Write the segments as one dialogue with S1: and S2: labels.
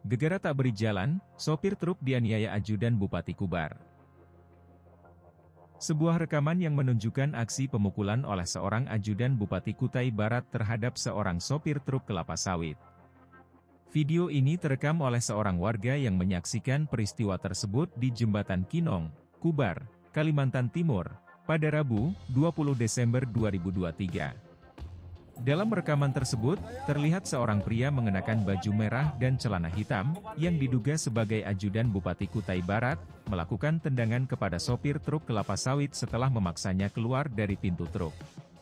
S1: Gegara tak beri jalan, sopir truk dianiaya ajudan Bupati Kubar. Sebuah rekaman yang menunjukkan aksi pemukulan oleh seorang ajudan Bupati Kutai Barat terhadap seorang sopir truk kelapa sawit. Video ini terekam oleh seorang warga yang menyaksikan peristiwa tersebut di Jembatan Kinong, Kubar, Kalimantan Timur, pada Rabu, 20 Desember 2023. Dalam rekaman tersebut, terlihat seorang pria mengenakan baju merah dan celana hitam, yang diduga sebagai ajudan Bupati Kutai Barat, melakukan tendangan kepada sopir truk kelapa sawit setelah memaksanya keluar dari pintu truk.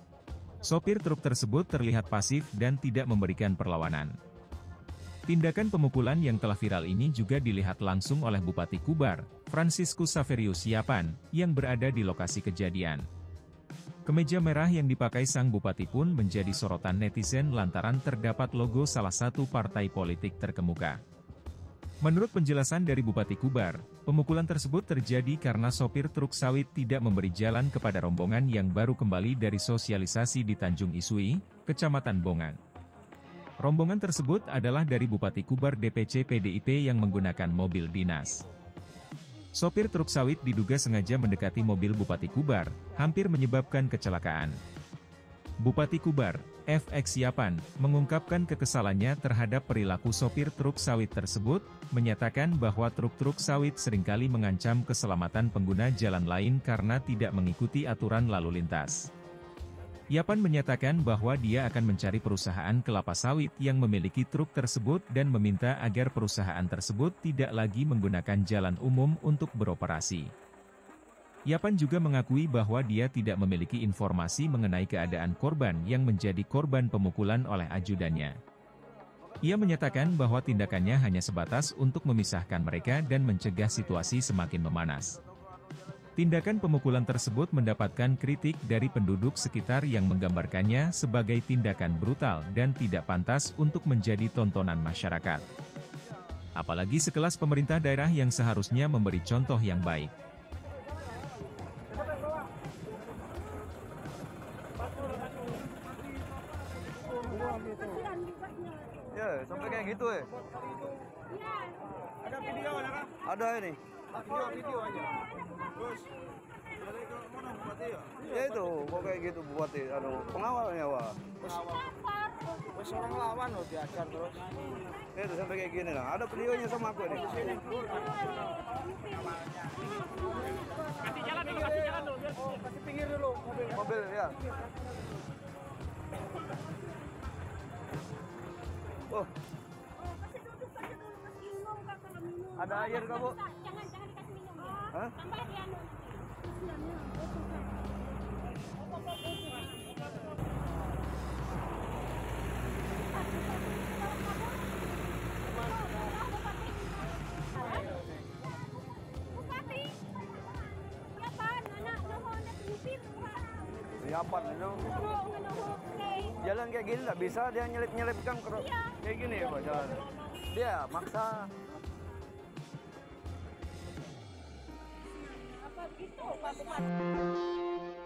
S1: Sopir truk tersebut terlihat pasif dan tidak memberikan perlawanan. Tindakan pemukulan yang telah viral ini juga dilihat langsung oleh Bupati Kubar, Franciscus Saverius Siapan, yang berada di lokasi kejadian. Kemeja merah yang dipakai sang bupati pun menjadi sorotan netizen lantaran terdapat logo salah satu partai politik terkemuka. Menurut penjelasan dari Bupati Kubar, pemukulan tersebut terjadi karena sopir truk sawit tidak memberi jalan kepada rombongan yang baru kembali dari sosialisasi di Tanjung Isui, Kecamatan Bongan. Rombongan tersebut adalah dari Bupati Kubar DPC PDIP yang menggunakan mobil dinas. Sopir truk sawit diduga sengaja mendekati mobil Bupati Kubar, hampir menyebabkan kecelakaan. Bupati Kubar, FX Siapan, mengungkapkan kekesalannya terhadap perilaku sopir truk sawit tersebut, menyatakan bahwa truk-truk sawit seringkali mengancam keselamatan pengguna jalan lain karena tidak mengikuti aturan lalu lintas. Yapan menyatakan bahwa dia akan mencari perusahaan kelapa sawit yang memiliki truk tersebut dan meminta agar perusahaan tersebut tidak lagi menggunakan jalan umum untuk beroperasi. Yapan juga mengakui bahwa dia tidak memiliki informasi mengenai keadaan korban yang menjadi korban pemukulan oleh ajudannya. Ia menyatakan bahwa tindakannya hanya sebatas untuk memisahkan mereka dan mencegah situasi semakin memanas. Tindakan pemukulan tersebut mendapatkan kritik dari penduduk sekitar yang menggambarkannya sebagai tindakan brutal dan tidak pantas untuk menjadi tontonan masyarakat. Apalagi sekelas pemerintah daerah yang seharusnya memberi contoh yang baik.
S2: Ya, sampai kayak gitu ya.
S3: Ada video ada kan?
S2: Ada ini.
S3: Video aja. Terus dari ke mana bupati ya?
S2: Ya itu, kok kayak gitu bupati, pengawalnya wah.
S3: Terus orang lawan loh diajar terus.
S2: Ya itu sampai kayak gini lah. Ada videonya sama aku ini.
S3: Kasih jalan dulu, kasih jalan dulu. Oh, kasih pinggir dulu mobil.
S2: Mobil ya. Oh,
S4: Kasih duduk saja dulu, kasih minum kak kalau minum.
S2: ada air kak bu?
S4: Jangan dikasih minum.
S2: Hah?
S4: Tambah dia Bupati, siapa anak nuhon na pinipit.
S2: Siapan itu. Jalan kayak gini nggak bisa dia nyelip-nyelipkan kayak gini ya pak jalan. Dia maksa.
S4: Apa begitu Pak Bupati?